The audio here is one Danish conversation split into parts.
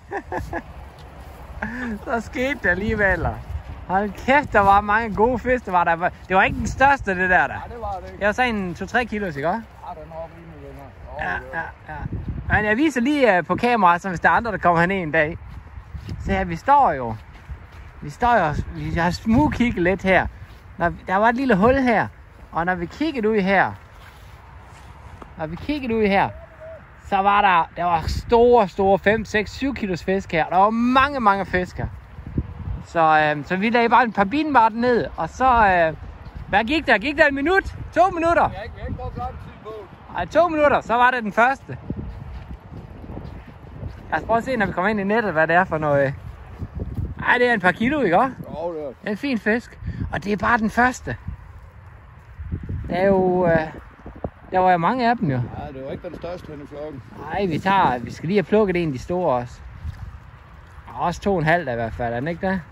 Så skete det alligevel. Hold kæft, der var mange gode fisk, der var der. Det var ikke den største, det der. Nej, det var det ikke. Jeg var så en 2-3 kilos, ikke også? Ja, den var rimelig venner. Ja. Men jeg viser lige på kameraet, så hvis der er andre, der kommer herned en dag. Så her, vi står jo, vi har smugkigget lidt her. Der var et lille hul her, og når vi kiggede ud her, så var der var store 5, 6, 7 kilos fisk her. Der var mange fisk her. Så vi lagde bare en par binbart ned, og så, hvad gik der? Gik der 1 minut? 2 minutter? Vi har ikke brugt lang tid på. Ej, 2 minutter, så var det den første. Lad os prøve at se, når vi kommer ind i nettet, hvad det er for noget. Ej, det er et par kilo, ikke også? Jo, det er. Det er en fin fisk. Og det er bare den første. Der er jo... der var jo mange af dem jo. Ja, det var ikke den største hen i flokken. Nej, vi skal lige have plukket en af de store også. Og også 2,5 i hvert fald, er den ikke der?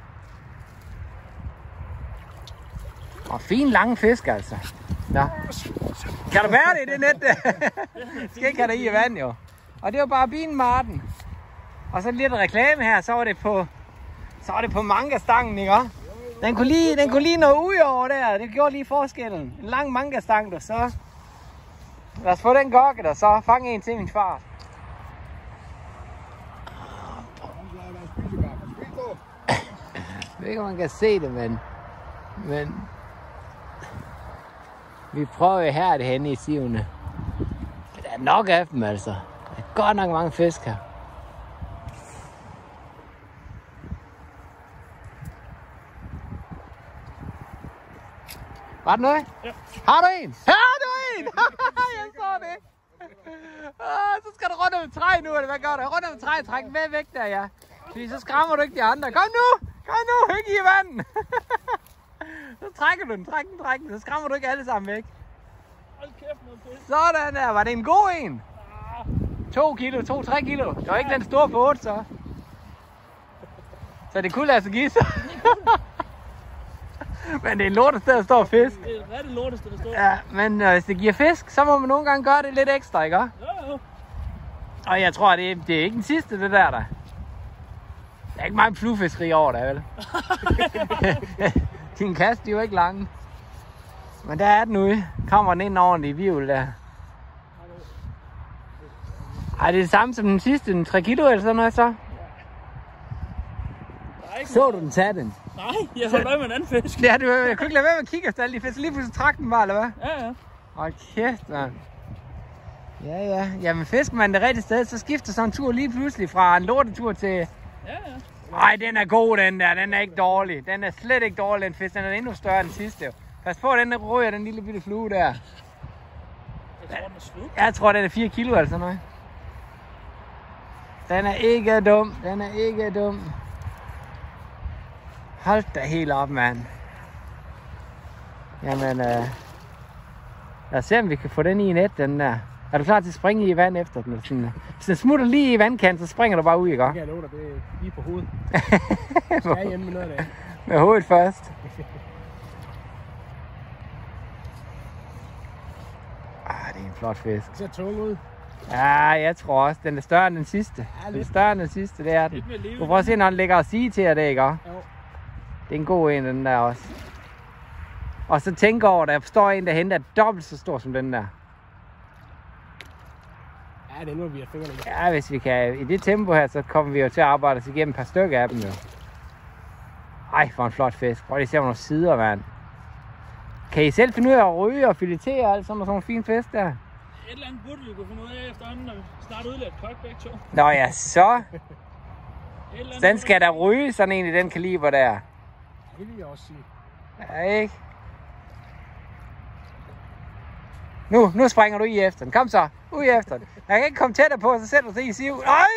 Og fin lange fisk altså. Nå. Kan du bære det i det net der? Skal ikke have det i vand jo. Og det var bare binmarten. Og så lidt reklame her, så var det på mangastangen, ikke også? Den kunne lige nå ud over der. Det gjorde lige forskellen. En lang mangastang der, så lad os få den gokke der, så fange en til min far. Jeg ved ikke, om man kan se det, men vi prøver her det henne i sivene. Der er nok af dem altså. Der er godt nok mange fisk her. Var det noget? Ja. Har du en? Ja, du har en! Jeg så det. Så skal du rundt om et træ nu, eller hvad gør du? Rundt om et træ, træk med væk der, ja. Fordi så skræmmer du ikke de andre. Kom nu! Ikke i vandet! Så trækker du den, træk den. Så skræmmer du ikke alle sammen væk. Hold kæft med fisk. Sådan der. Var det en god en? 2 kilo, 2-3 kilo. Det var ikke den store på 8, så. Så det kunne lade sig give sig. Men det er en lortested at stå og fisk. Det er et rigtig lortested at stå. Ja, men hvis det giver fisk, så må man nogle gange gøre det lidt ekstra, ikke? Jo. Og jeg tror, det er ikke den sidste, det der. Der er ikke meget fluefiskeri over der, vel? Din kast, de er jo ikke lange. Men der er den ude. Kommer den ind ordentligt i vivl der. Ej, det er det samme som den sidste, den 3 kilo eller sådan noget så? Så du den tage den? Nej, jeg holdt øje med en anden fisk. Ja, jeg kunne ikke lade være med at kigge efter alle de fisk. Lige pludselig trak den bare, eller hvad? Ja. Hold kæft, man. Ja. Jamen fisker man det rigtige sted, så skifter sådan en tur lige pludselig fra en lortetur til... Ja. Ej, den er god, den der. Den er ikke dårlig. Den er slet ikke dårlig, den fisk. Den er endnu større end den sidste. Pas på, den der ryger, den lille bitte flue der. Jeg tror, den er slut. Jeg tror, den er 4 kilo eller sådan noget. Den er ikke dum. Hold da helt op, mand. Jamen, lad os se, om vi kan få den i net, den der. Er du klar til at springe i vand efter den? Sådan, hvis den smutter lige i vandkanten, så springer du bare ud, ikke? Det kan jeg love dig, det er lige på hovedet. Jeg er hjemme med noget af det. Med hovedet først. Det er en flot fisk. Det ser tung ud. Ja, jeg tror også, den er større end den sidste. Ja, det er større end den sidste, det er den. Du prøver at se, når den ligger og sige til jer det, ikke? Jo. Det er en god en, den der også. Og så tænk over, der står en derhen, der er dobbelt så stor som den der. Ja, det er nu, vi har fingrene i. Ja, hvis vi kan. I det tempo her, så kommer vi jo til at arbejde os igennem et par stykker af dem jo. Ej, for en flot fisk. Prøv lige at se, nogle sider, mand. Kan I selv finde ud af at ryge og filetere og alt sådan nogle fine fisk der? Et eller andet burde vi kunne finde ud af efterhånden, når vi snart udlært kok begge to. Nå ja, så. Den skal der ryge sådan en i den kaliber der. Det vil jeg også sige. Ja, ikke? Nu springer du i efter den. Kom så, ud efter den. Jeg kan ikke komme tættere på, så sætter du dig i siv. Nej!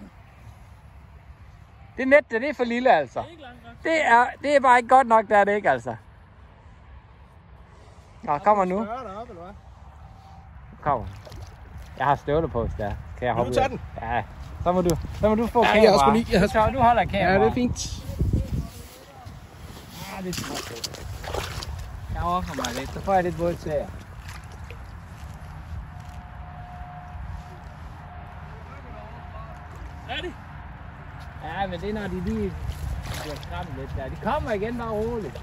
Det net, det er for lille, altså. Det er bare ikke godt nok, der er det ikke, altså. Nå, kommer nu. Kom. Jeg har støvler på, hvis der. Kan jeg hoppe ud? Tage den? Ja. Så må du få kamera. Jeg har sgu lige. Så du holder kamera. Ja, det er fint. Ja, det er småt. Jeg offrer mig lidt. Så får jeg lidt vådt til jer. Er det? Ja, men det er når de lige bliver skræmt lidt der. De kommer igen bare roligt.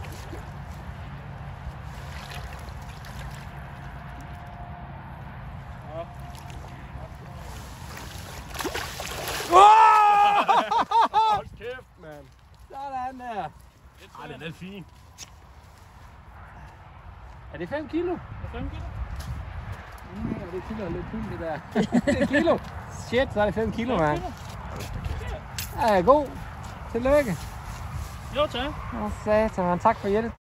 Hold kæft, mand. Sådan der. Ej, den er fin. Er det 5 kilo? Er 5 kilo? Ja, det er kilo lidt fint det der. Det er kilo. Shit, så er det 5 kilo, mand. Ja, god. Tillykke. Jo, tak. Åh, satan, man. Tak for hjælp.